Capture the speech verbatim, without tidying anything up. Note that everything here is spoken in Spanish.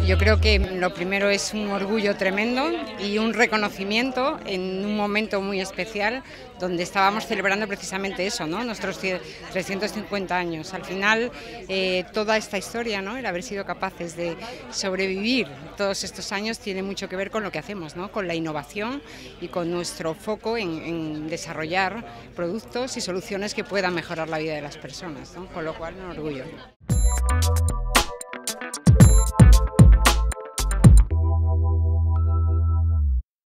Yo creo que lo primero es un orgullo tremendo y un reconocimiento en un momento muy especial donde estábamos celebrando precisamente eso, ¿no? Nuestros trescientos cincuenta años. Al final, eh, toda esta historia, ¿no? El haber sido capaces de sobrevivir todos estos años tiene mucho que ver con lo que hacemos, ¿no? Con la innovación y con nuestro foco en, en desarrollar productos y soluciones que puedan mejorar la vida de las personas, ¿no? Con lo cual, un orgullo.